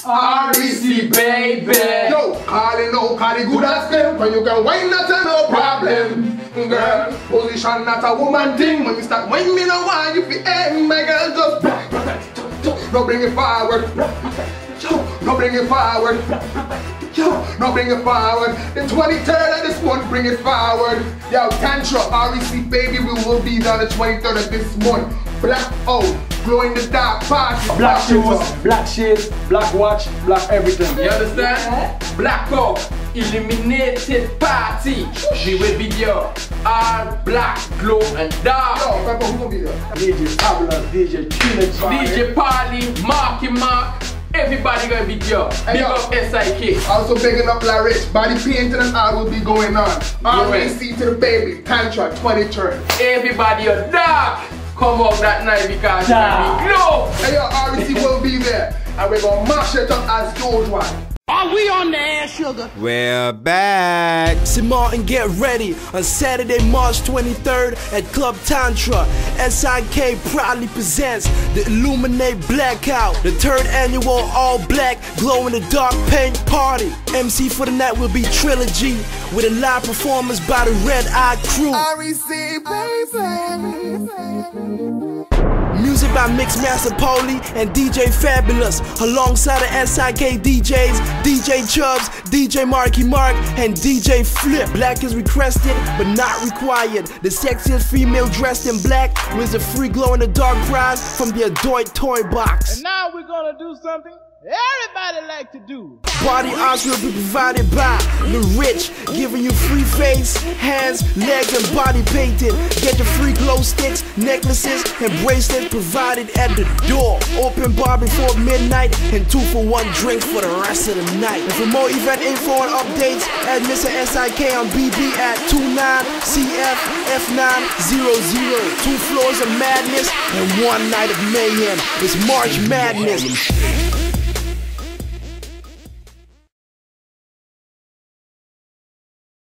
REC, baby. Yo, calling out, call it good as them. When you can wine, that's no problem. Girl, position not a woman thing. When you start whining, me no want you fi aim. My girl, just no bring it forward. No bring it forward. No bring it forward. The 23rd of this month, bring it forward. Yo, Tantra, REC, baby, we will be there the 23rd of this month. Black out, glow in the dark party. Black shoes, black shades, black watch, black everything. You understand? Blackout, illuminated party. We will be there. All black, glow and dark. Yo, Pepper, who will be there? DJ Fabulous, DJ Trinity, DJ Parley, Marky Mark. Everybody gonna be there. Big up SIK. Also bigging up La Rich. Body painting and all will be going on. REC to the baby. Tantra 23rd. Everybody are dark. Come out that night because it's gonna be glow. Hey yo, REC will be there. And we're gonna mash it up as usual. Are we on the air, sugar? We're back. St. Martin, get ready on Saturday, March 23rd at Club Tantra. SIK proudly presents the Illuminate Blackout, the 3rd annual all-black glow-in-the-dark paint party. MC for the night will be Trilogy with a live performance by the Red Eye Crew. REC, baby. Music by Mixmaster Polly and DJ Fabulous, alongside the SIK DJs, DJ Chubbs, DJ Marky Mark, and DJ Flip. Black is requested, but not required. The sexiest female dressed in black wins a free glow-in-the-dark prize from the Adroit Toy Box. And now we're gonna do something everybody like to do. Body arts will be provided by The Rich, giving you free face, hands, legs, and body painted. Get your free glow sticks, necklaces, and bracelets provided at the door. Open bar before midnight and 2-for-1 drinks for the rest of the night. And for more event info and updates, add Mr. SIK on BB at 29CF F900. 2 floors of madness and 1 night of mayhem. It's March Madness.